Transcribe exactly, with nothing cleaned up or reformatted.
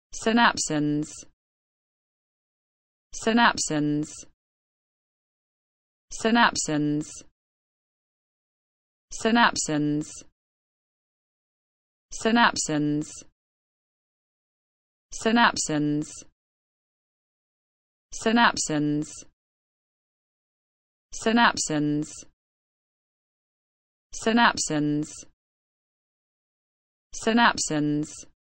synapsins, synapsins, synapsins, synapsins, synapsins, synapsins, synapsins, synapsins, synapsins, synapsins,